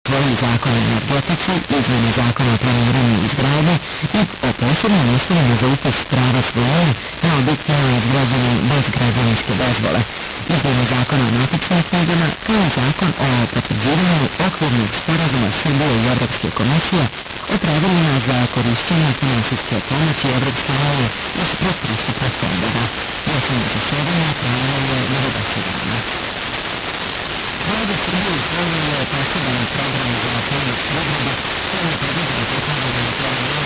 usvojili zakon o energetici, izmjene zakona o planiranju i izgradnji i o posebnim uslovima za upis prava svojine na objektima izgrađenim bez građevinske dozvole, izmjene zakona o matičnim knjigama, kao i zakon o potvrđivanju okvirnog sporazuma Srbije i Evropske komisije o pravilima za korišćenje finansijske pomoći Evropske unije iz pretpristupnih fondova. Osnovno zasedanje trajalo je 90 dana. Vlada Srbije usvojila je poseban program za pomoć privredi koji je predviđen poklanjanjem